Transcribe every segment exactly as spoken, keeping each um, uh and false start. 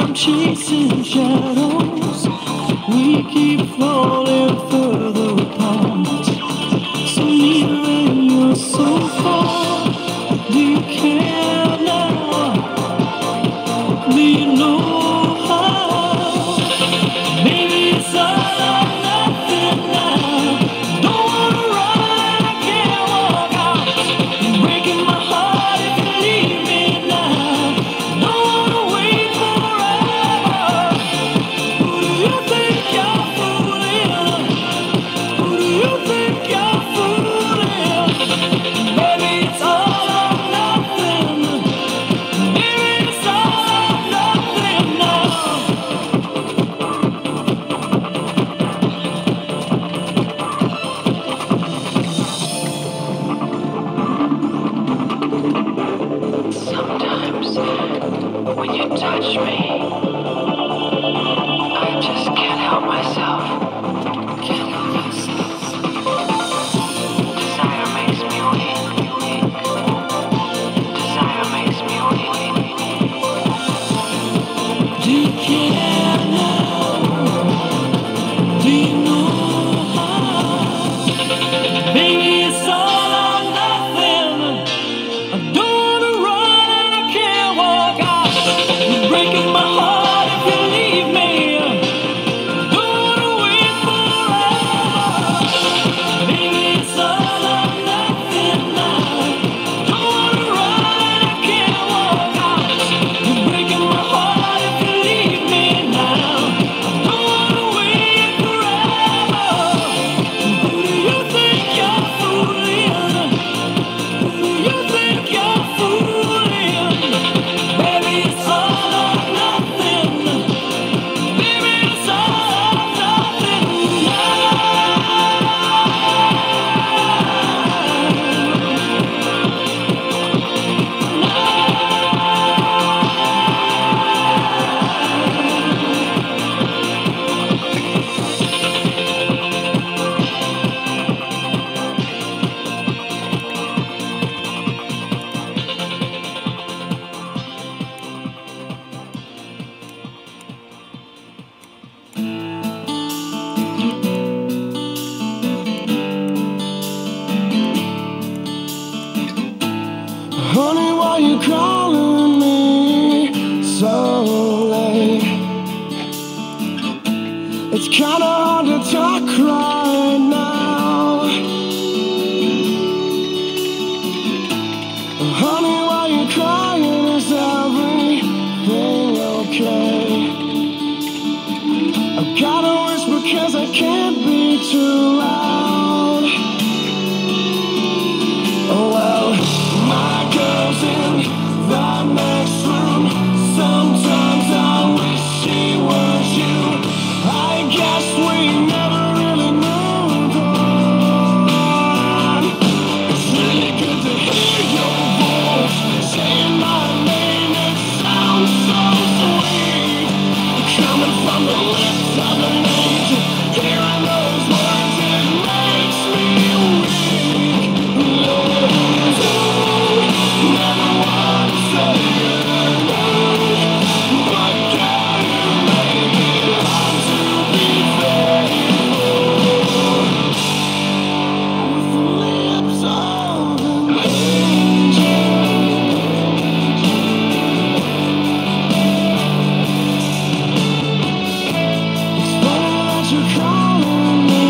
I'm chasing shadows. We keep falling further apart. So near and you're so far. Do you care now? Do you know how? Maybe it's all or nothing now. Don't wanna run, I can't walk out. You're breaking my heart if you leave me now. Don't wanna wait forever. Who do you think you're fooling? Who do you think you're fooling? Baby, it's all or nothing. Baby, it's all or nothing now. Sometimes when you touch me, I just can't help myself. Can't help myself. Desire makes me weak. Desire makes me weak. Do you care now? Do you know how? Baby, it's all or nothing. I don't wanna run and I can't walk out. You're breaking my heart if you leave me. Don't wanna wait forever. Baby, it's all or nothing now. Don't wanna run and I can't walk out. You're breaking my heart if you leave me now. Don't wanna wait forever. Who do you think you're fooling? Who do you think you're fooling? Baby, it's all or nothing. Baby, it's all or nothing now. Honey, why you calling me so late? It's kinda hard to talk right now. Honey, why you crying? Is everything okay? I've gotta whisper 'cause I can't be too loud. Oh well, my girl's in the next room. Sometimes I wish she was you. I guess we never really moved on. It's really good to hear your voice saying my name. It sounds so sweet, coming from the lips of an angel. Hearing those words, it makes me weak. Never want to say goodnight, but can you make it hard to be faithful with the lips of an angel? It's funny that you're calling me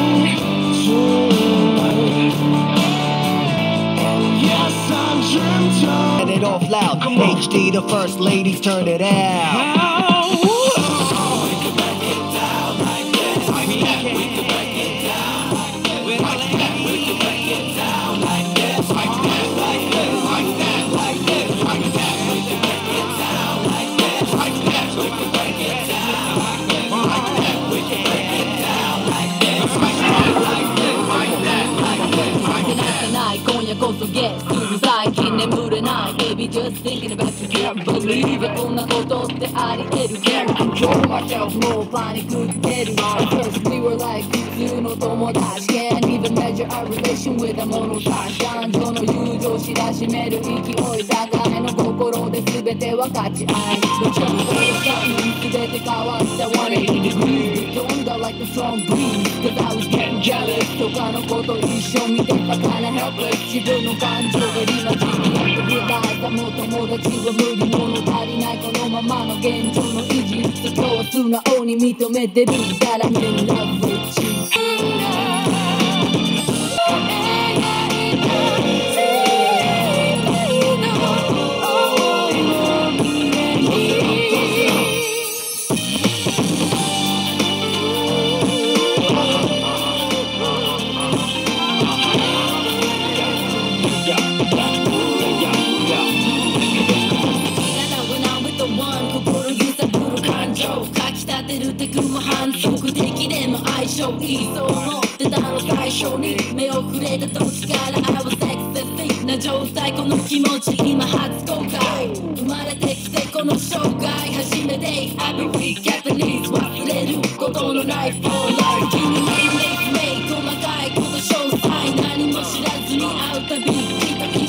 tonight, and yes, I dreamt of. Turn it off loud. H D, the first ladies, turn it out. Tonight, 今夜こそ Guess 最近眠れない Baby just thinking about you can't believe it こんなことってあり得る Can't control myself もうパニックってる At first we were like 普通の友達 Can't even measure our relation with a 物足し男女の友情知らしめる勢い高めの心で全てを分かち合いどちらも俺さ全て変わったひゃくはちじゅう degrees Don't go like a strong breeze Cause I was getting jealous 他のこと一緒見てたから helpless 自分の感情が今自分やってくださもう友達は無理物足りないこのままの現状の維持そこは素直に認めてるから I'm in love with you反則的でも相性いいそう思ってたの最初に目を触れた時から I was ecstasy な状態この気持ち今初公開生まれてきてこの生涯初めて I be weak Japanese 忘れることのない for life 君に make me 細かいこと詳細何も知らずに会うたびきっと